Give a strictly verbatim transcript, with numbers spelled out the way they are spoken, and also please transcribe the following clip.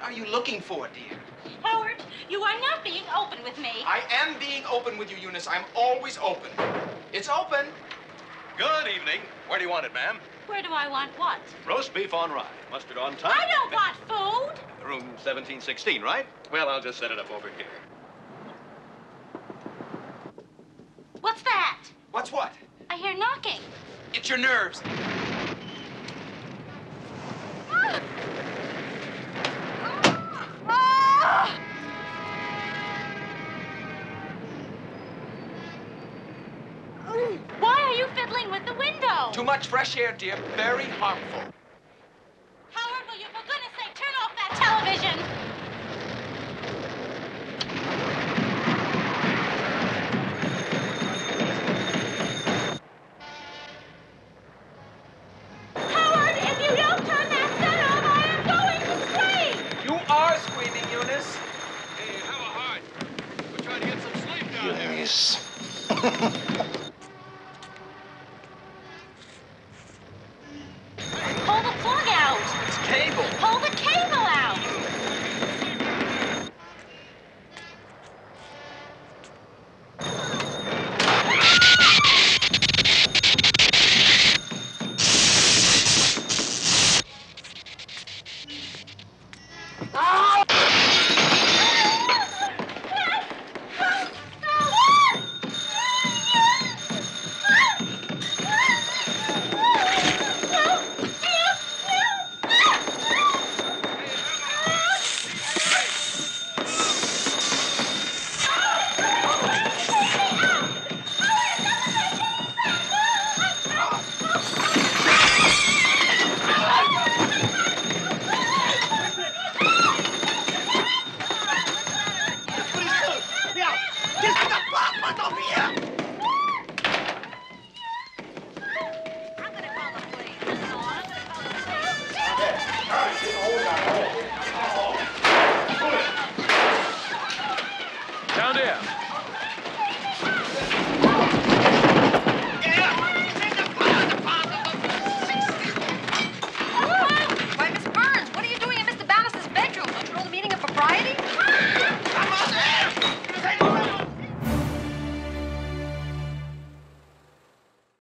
are you looking for, dear? Howard, you are not being open with me. I am being open with you, Eunice. I'm always open. It's open. Good evening. Where do you want it, ma'am? Where do I want what? Roast beef on rye. Mustard on top. I don't want food. Room seventeen sixteen, right? Well, I'll just set it up over here. What's that? What's what? I hear knocking. It's your nerves. Ah! Ah! Why are you fiddling with the window? Too much fresh air, dear. Very harmful. Howard, will you for goodness sake turn off that television? Howard, if you don't turn that set off, I am going to scream! You are screaming, Eunice. Hey, have a heart. We're trying to get some sleep down there. Eunice. Pull the plug out. It's cable. Pull the cable out. Down there.